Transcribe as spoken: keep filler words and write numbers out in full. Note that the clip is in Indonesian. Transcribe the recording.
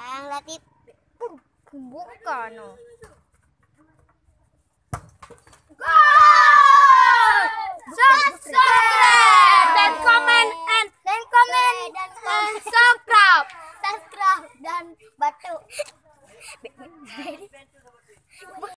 Yang latih bukan. No. Subscribe dan komen and dan komen dan subscribe. subscribe dan batu.